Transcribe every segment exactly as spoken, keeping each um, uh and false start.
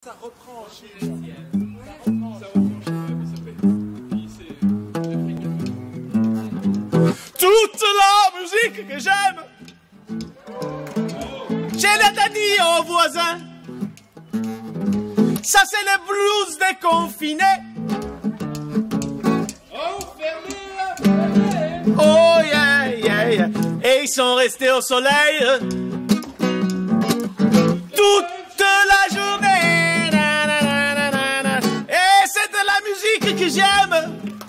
Ça reprend chez ça reprend, ça reprend chez moi, ça fait. Toute la musique que j'aime, j'ai la dit aux voisins. Ça c'est le blues des confinés. Oh yeah, yeah, yeah. Et ils sont restés au soleil toute la journée. Na, na, na, na, na, na. Et c'est de la musique que j'aime.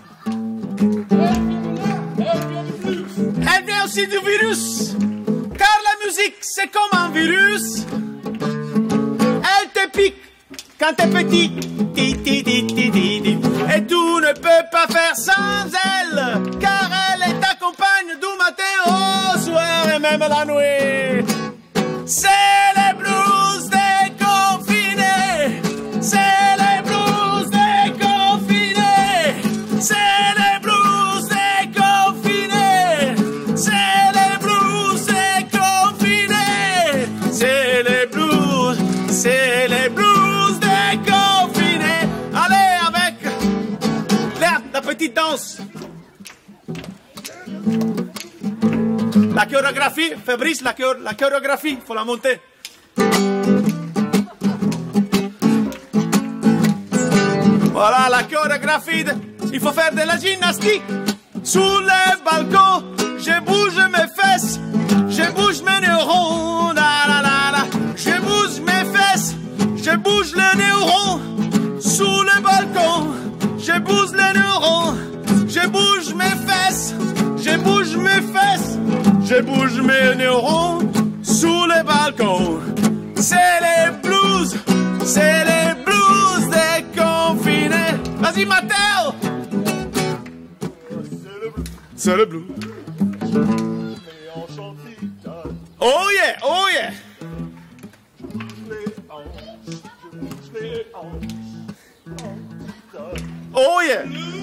Elle vient aussi du virus, car la musique c'est comme un virus. Elle te pique quand t'es petit, ti, ti, ti, ti, ti, ti. Et tu ne peux pas faire sans elle, car elle t'accompagne du matin au soir et même la nuit. C'est les blues des confinés, c'est les blues des confinés, c'est les blues des confinés, c'est les blues des confinés, c'est les blues, c'est les blues des confinés. Allez avec l'air, la petite danse. La chorégraphie, Fabrice, la, chor la chorégraphie, faut la monter. Voilà la chorégraphie, de... il faut faire de la gymnastique. Sous les balcons, je bouge mes fesses, je bouge mes neurones. La, la, la, la. Je bouge mes fesses, je bouge les neurones. Sous les balcons, je bouge les neurones. Je bouge mes fesses, je bouge mes fesses. Je bouge mes neurones sous les balcons. C'est les blues, c'est les blues des confinés. Vas-y, Mattel. C'est le blues. Oh yeah, oh yeah. Oh yeah.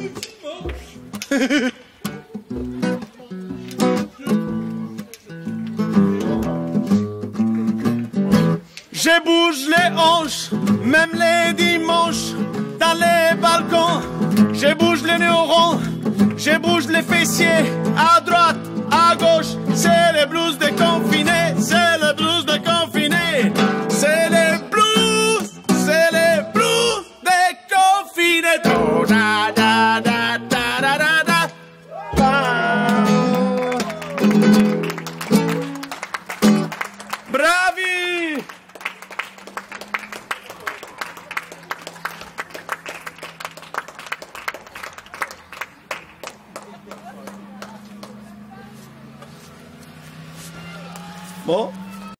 Je bouge les hanches, même les dimanches, dans les balcons. Je bouge les neurones, je bouge les fessiers, à droite, à gauche. C'est les blues des confinés, c'est les blues des confinés. C'est les blues, c'est les blues des confinés. Oh, da, da, da, da, da, da, da. Bravi! Bon.